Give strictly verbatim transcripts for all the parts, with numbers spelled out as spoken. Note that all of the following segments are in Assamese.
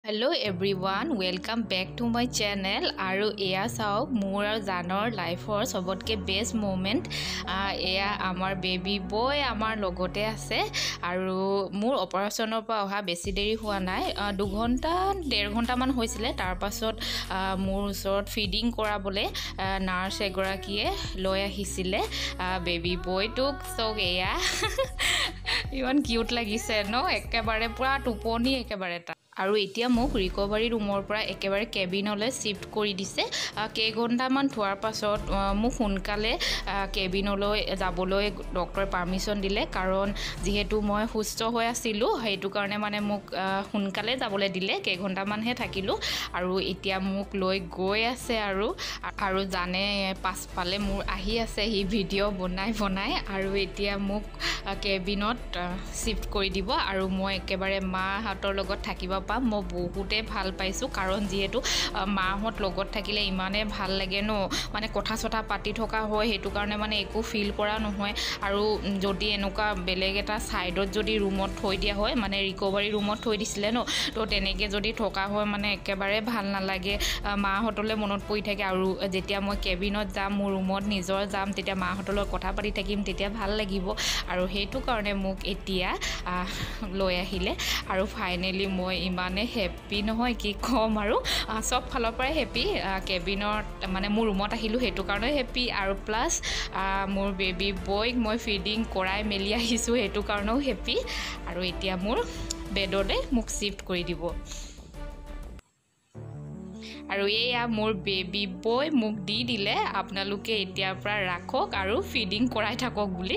Hello everyone, welcome back to my channel. Aru eya saok mur aru janor life or sobotke best moment eya amar baby boy amar logote ase aru mur operation pa oha besi deri hua nai two ghonta one point five ghonta man hoisile tar pasot mur usort feeding kora bole nurse egorakie loi ahisile baby boy tuk sok eya iman cute lagise no ekebare pura tuponi ekebare আৰু এতিয়া মোক ৰিকভাৰি ৰুমৰ পৰা একেবাৰে কেবিনলৈ শিফট কৰি দিছে কেই ঘণ্টামান থোৱাৰ পাছত মোক সোনকালে কেবিনলৈ যাবলৈ ডক্টৰে পাৰমিশন দিলে কাৰণ যেহেতু মই সুস্থ হৈ আছিলোঁ সেইটো কাৰণে মানে মোক সোনকালে যাবলৈ দিলে কেই ঘণ্টামানহে থাকিলোঁ আৰু এতিয়া মোক লৈ গৈ আছে আৰু আৰু জানে পাছফালে মোৰ আহি আছে হি ভিডিঅ' বনাই বনাই আৰু এতিয়া মোক কেবিনত শিফট কৰি দিব আৰু মই একেবাৰে মা হাতৰ লগত থাকিব পাম মই বহুতে ভাল পাইছো কাৰণ যেহেতু মাহত লগত থাকিলে ইমানে ভাল লাগে ন মানে কথা ছটা পাতি থকা হয় হেতু কাৰণে মানে একো ফিল কৰা নহয় আৰু যদি এনেকুৱা বেলেগ এটা সাইডত যদি ৰুমত থৈ দিয়া হয় মানে ৰিকভাৰি ৰুমত থৈ দিছিলে ন তো তেনেকে যদি থকা হয় মানে একেবাৰে ভাল নালাগে মাহতলে মনত পৰি থাকে আৰু যেতিয়া মই কেবিনত যাম মোৰ ৰুমত নিজৰ যাম তেতিয়া মাহতলৰ কথা পাতি থাকিম তেতিয়া ভাল লাগিব আৰু হেতু কাৰণে মোক এতিয়া লৈ আহিলে আৰু ফাইনালি মই ইমানে হেপি নহয় কি কম আৰু সব ফালৰ পৰা হেপি কেবিনত মানে মোৰ ৰুমত আহিলোঁ হেতু কাৰণে হেপি আৰু প্লাস মোৰ বেবি বয়ক মই ফিডিং কৰাই মেলি আহিছোঁ হেতু কাৰণেও হেপি আৰু এতিয়া মোৰ বেডলে মোক শিফট কৰি দিব আৰু এয়া মোৰ বেবি বয় মোক দি দিলে আপোনালোকে এতিয়াৰ পৰা ৰাখক আৰু ফিডিং কৰাই থাকক বুলি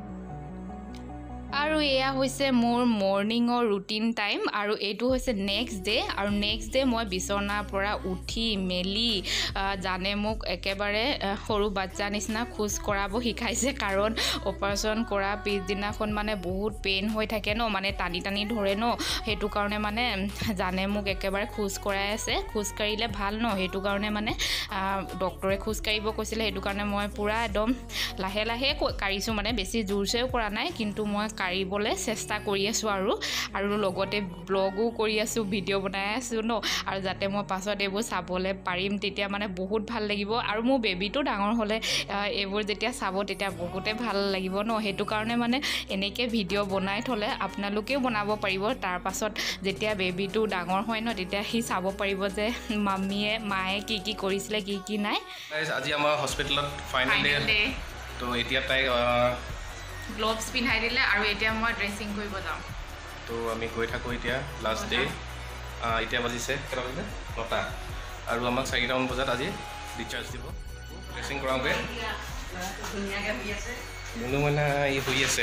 আৰু এয়া হৈছে মোৰ মৰ্নিংৰ ৰুটিন টাইম আৰু এটো হৈছে নেক্সট ডে আৰু নেক্সট ডে মই বিছনাৰ পৰা উঠি মেলি জানে মোক একেবাৰে সৰু বাচ্চা নিচিনা খোজ কৰাব শিকাইছে কাৰণ অপাৰেশ্যন কৰা পিছদিনাখন মানে বহুত পেইন হৈ থাকে ন মানে টানি টানি ধৰে ন হেতু কাৰণে মানে জানে মোক একেবাৰে খোজ কৰাই আছে খোজ কাৰিলে ভাল ন হেতু কাৰণে মানে ডক্টৰে খোজ কাৰিব কৈছিলে হেতু কাৰণে মই পুৰা একদম লাহে লাহে কাৰিছো মানে বেছি জোৰছেও কৰা নাই কিন্তু মই কাৰিবলে চেষ্টা কৰি আছো আৰু আৰু লগতে ব্লগও কৰি আছো ভিডিঅ' বনাই আছো ন আৰু যাতে মই পাছত এবোৰ চাবলে পাৰিম তেতিয়া মানে বহুত ভাল লাগিব আৰু মোৰ বেবিটো ডাঙৰ হলে এবোৰ যেতিয়া চাব তেতিয়া বহুতে ভাল লাগিব ন হেতু কাৰণে মানে এনেকে ভিডিঅ' বনাই থলে আপোনালোকেও বনাব পাৰিব তাৰ পাছত যেতিয়া বেবিটো ডাঙৰ হয় ন তেতিয়া হি চাব পাৰিব যে মাম্মিয়ে মায়ে কি কি কৰিছিলে কি কি নাই আজি আমাৰ হস্পিটেলত ফাইনেল ডে তো এতিয়া তাই গ্লোভস পিন্ধাই দিলে আৰু এতিয়া মই ড্ৰেছিং কৰিব যাম তো আমি গৈ থাকো এতিয়া লাষ্ট ডে এতিয়া বাজিছে কেটা বাজিছে নটা আৰু আমাক চাৰিটা মান বজাত আজি ডিচাৰ্জ দিব ড্ৰেছিং কৰাওঁগে ধুনীয়াকৈ হৈ আছে মুনু মানে ই হৈ আছে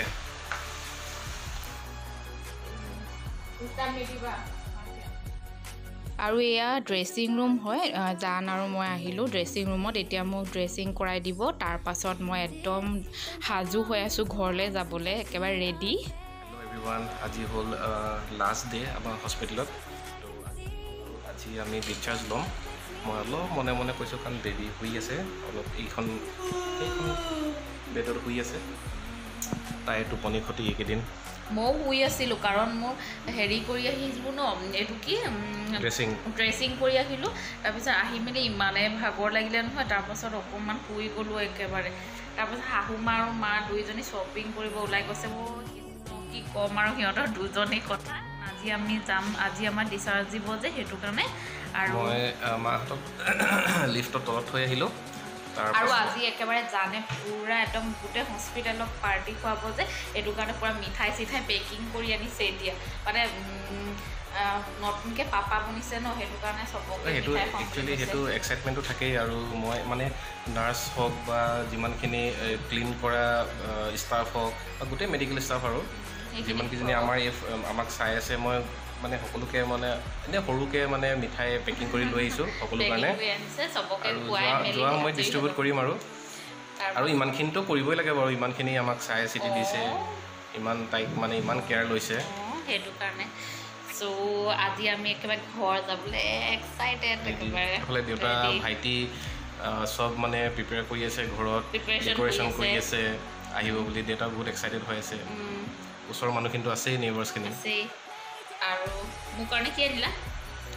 আৰু এয়া ড্ৰেছিং ৰুম হয় জান আৰু মই আহিলোঁ ড্ৰেছিং ৰুমত এতিয়া মোক ড্ৰেছিং কৰাই দিব তাৰ পাছত মই একদম হাজু হৈ আছোঁ ঘৰলৈ যাবলৈ একেবাৰে ৰেডি হেল্ল' এভৰিৱান আজি হ'ল লাষ্ট ডে আমাৰ হস্পিটেলত তো আজি আমি ডিচাৰ্জ ল'ম মই অলপ মনে মনে কৈছোঁ কাৰণ বেবী শুই আছে অলপ এইখন এইখন বেডত শুই আছে তাই টোপনি ক্ষতি এইকেইদিন মই শুই আছিলোঁ কাৰণ মোৰ হেৰি কৰি আহিছিলোঁ ন এইটো কি ড্ৰেছিং ড্ৰেছিং কৰি আহিলোঁ তাৰপিছত আহি মেলি ইমানে ভাগৰ লাগিলে নহয় তাৰপাছত অকণমান শুই গ'লোঁ একেবাৰে তাৰপাছত শাহু মা আৰু মা দুইজনী শ্বপিং কৰিব ওলাই গৈছে মই কি ক'ম আৰু সিহঁতৰ দুজনী কথা আজি আমি যাম আজি আমাৰ ডিচাৰ্জ দিব যে সেইটো কাৰণে আৰু মই মাহঁতক লিফ্টৰ তলত থৈ আহিলোঁ আৰু আজি একেবাৰে জানে পুৰা একদম গোটেই হস্পিটেলত পাৰ্টি খুৱাব যে এইটো কাৰণে পুৰা মিঠাই চিঠাই পেকিং কৰি আনিছে এতিয়া মানে নতুনকৈ পাপা বনিছে ন সেইটো কাৰণে চবকে সেইটো একচুৱেলি সেইটো এক্সাইটমেণ্টটো থাকেই আৰু মই মানে নাৰ্ছ হওক বা যিমানখিনি ক্লিন কৰা ষ্টাফ হওক বা গোটেই মেডিকেল ষ্টাফ আৰু যিমানকেইজনী আমাৰ এই আমাক চাই আছে মই মানে সকলোকে মানে এনে সৰুকে মানে মিঠাই পেকিং কৰি লৈ আহিছোঁ সকলো কাৰণে যোৱা সময়ত ডিষ্ট্ৰিবিউট কৰিম আৰু আৰু ইমানখিনিতো কৰিবই লাগে বাৰু ইমানখিনি আমাক চাই চিটি দিছে ইমান তাইক মানে ইমান কেয়াৰ লৈছে সেইটো কাৰণে সো আজি আমি একেবাৰে ঘৰ যাবলৈ এক্সাইটেড একেবাৰে হ'লে দেউতা ভাইটি সব মানে প্ৰিপেয়াৰ কৰি আছে ঘৰত ডেকৰেশ্যন কৰি আছে আহিব বুলি দেউতা বহুত এক্সাইটেড হৈ আছে ওচৰৰ মানুহখিনিতো আছেই নেইবাৰ্ছখিনি আছেই আৰু মোৰ কাৰণে কি আনিলা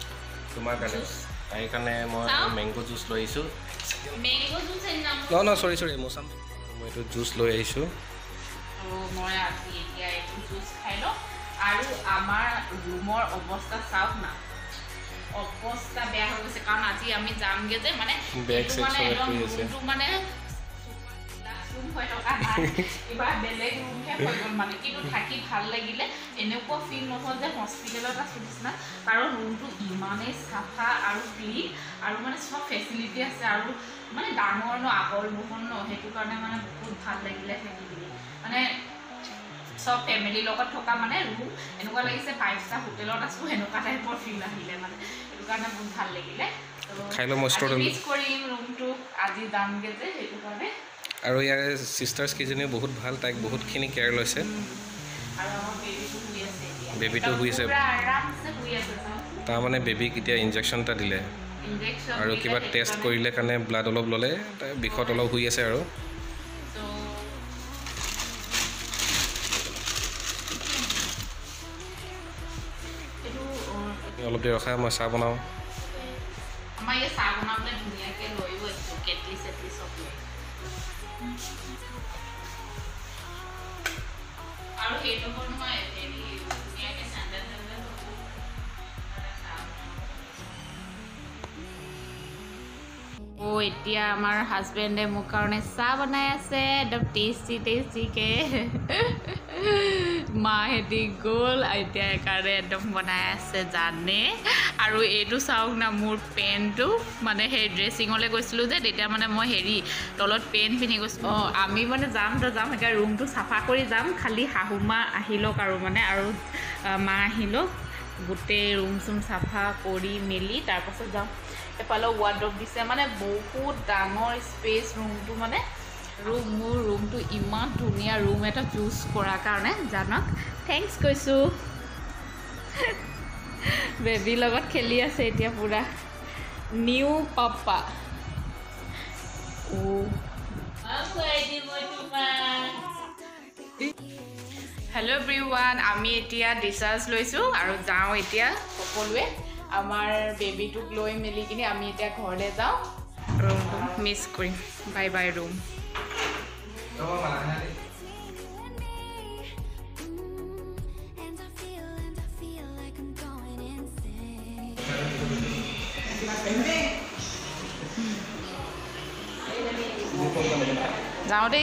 তোমাৰ কাৰণে তাইৰ কাৰণে মই মেংগো জুচ লৈ আহিছোঁ মেংগো জুচ ন ন চৰি চৰি মৌচাম মই এইটো জুচ লৈ আহিছোঁ মই আজি এতিয়া এইটো জুচ খাই লওঁ আৰু আমাৰ ৰুমৰ অৱস্থা চাওক না অৱস্থা বেয়া হৈ গৈছে কাৰণ আজি আমি যামগে যে মানে বেক চেক চব হৈ আছে মানে ৰুম হৈ থকা নাই কিবা বেলেগ ৰুমহে হৈ গ'ল মানে কিন্তু থাকি ভাল লাগিলে এনেকুৱা ফিল নহ'ল যে হস্পিটেলত আছো নিচিনা কাৰণ ৰুমটো ইমানেই চাফা আৰু ক্লিন আৰু মানে চব ফেচিলিটি আছে আৰু মানে ডাঙৰ ন আহল বহল ন সেইটো কাৰণে মানে বহুত ভাল লাগিলে থাকি মানে সব ফ্যামিলিৰ লগত থকা মানে ৰুম এনেকুৱা লাগিছে ফাইভ ষ্টাৰ হোটেলত আছো এনেকুৱা টাইপৰ ফিল আহিলে মানে সেইটো কাৰণে বহুত ভাল লাগিলে খাইলো মষ্টৰ মিছ কৰিম ৰুমটো আজি যামগে যে সেইটো কাৰণে আৰু ইয়াৰ সিস্টাৰ্স কিজনী বহুত ভাল তাইক বহুতখিনি কেয়াৰ লৈছে আৰু আমাৰ বেবিটো শুই আছে এতিয়া বেবিটো শুই আছে পুৰা আৰামছে শুই আছে তাৰ মানে বেবিক এতিয়া ইনজেকচন এটা দিলে ইনজেকচন আৰু কিবা টেষ্ট কৰিলে কাৰণে ব্লাড অলপ ল'লে তাই বিষত অলপ শুই আছে আৰু অলপ দেৰি ৰখাই মই চাহ বনাওঁ আমাৰ এই চাহ বনাবলৈ ধুনীয়াকৈ লৈও আছোঁ কেটলি চেটলি চব লৈ আৰু সেইটো হ'ল নহয় হেৰি ধুনীয়াকৈ চেণ্ডেল চেণ্ডেল অ' এতিয়া আমাৰ হাজবেণ্ডে মোৰ কাৰণে চাহ বনাই আছে একদম টেষ্টি টেষ্টিকৈ মাহেঁতি গ'ল এতিয়া সেইকাৰণে একদম বনাই আছে জানে আৰু এইটো চাওক না মোৰ পেণ্টটো মানে সেই ড্ৰেছিঙলৈ গৈছিলোঁ যে তেতিয়া মানে মই হেৰি তলত পেণ্ট পিন্ধি গৈছোঁ অঁ আমি মানে যাম তো যাম এতিয়া ৰুমটো চাফা কৰি যাম খালি শাহুমা আহি লওক আৰু মানে আৰু মা আহি লওক গোটেই ৰুম চুম চাফা কৰি মেলি তাৰপাছত যাম এফালে ৱাৰ্ড্ৰব দিছে মানে বহুত ডাঙৰ স্পেচ ৰুমটো মানে আৰু মোৰ ৰুমটো ইমান ধুনীয়া ৰুম এটা চুজ কৰাৰ কাৰণে জানক থেংকছ কৈছোঁ বেবীৰ লগত খেলি আছে এতিয়া পূৰা নিউ পাপা হেল্ল' এভৰিৱান আমি এতিয়া ডিচাৰ্জ লৈছোঁ আৰু যাওঁ এতিয়া সকলোৱে আমাৰ বেবীটোক লৈ মেলি কিনে আমি এতিয়া ঘৰলৈ যাওঁ ৰুমটো মিছ কৰিম বাই বাই ৰুম যাওঁ দেই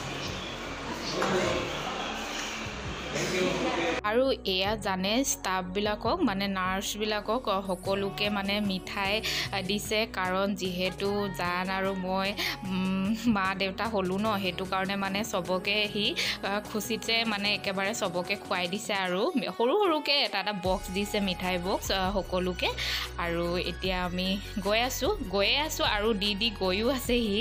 আৰু এয়া জানে ষ্টাফবিলাকক মানে নাৰ্ছবিলাকক সকলোকে মানে মিঠাই দিছে কাৰণ যিহেতু জান আৰু মই মা দেউতা হ'লোঁ ন সেইটো কাৰণে মানে চবকে সি খুচিতে মানে একেবাৰে চবকে খুৱাই দিছে আৰু সৰু সৰুকৈ এটা এটা বক্স দিছে মিঠাই বক্স সকলোকে আৰু এতিয়া আমি গৈ আছোঁ গৈয়ে আছোঁ আৰু দি দি গৈও আছে সি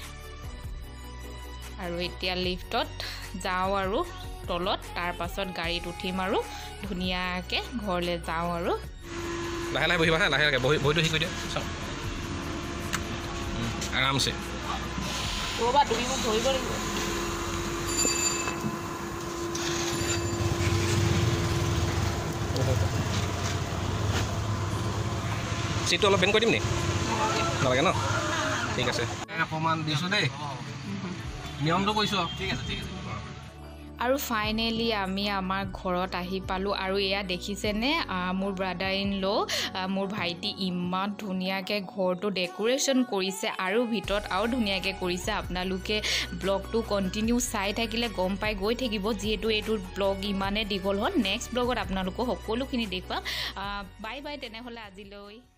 আৰু এতিয়া লিফ্টত যাওঁ আৰু তলত তাৰ পাছত গাড়ীত উঠিম আৰু ধুনীয়াকৈ ঘৰলৈ যাওঁ আৰু লাহে লাহে বহিবা হা লাহে লাহে বহি বহিটো শিকি দিয়া চাওঁ আৰামছে ৰ'বা তুমি মোক ধৰিব লাগিব চিটটো অলপ বেণ্ড কৰি দিম নি নালাগে ন ঠিক আছে অকণমান দিছোঁ দেই নিয়মটো কৈছোঁ ঠিক আছে ঠিক আছে আৰু ফাইনেলি আমি আমাৰ ঘৰত আহি পালোঁ আৰু এয়া দেখিছেনে মোৰ ব্ৰাদাৰ ইন ল' মোৰ ভাইটি ইমান ধুনীয়াকৈ ঘৰটো ডেক'ৰেশ্যন কৰিছে আৰু ভিতৰত আৰু ধুনীয়াকৈ কৰিছে আপোনালোকে ব্লগটো কণ্টিনিউ চাই থাকিলে গম পাই গৈ থাকিব যিহেতু এইটো ব্লগ ইমানেই দীঘল হ'ল নেক্সট ব্লগত আপোনালোকক সকলোখিনি দেখুৱাম বাই বাই তেনেহ'লে আজিলৈ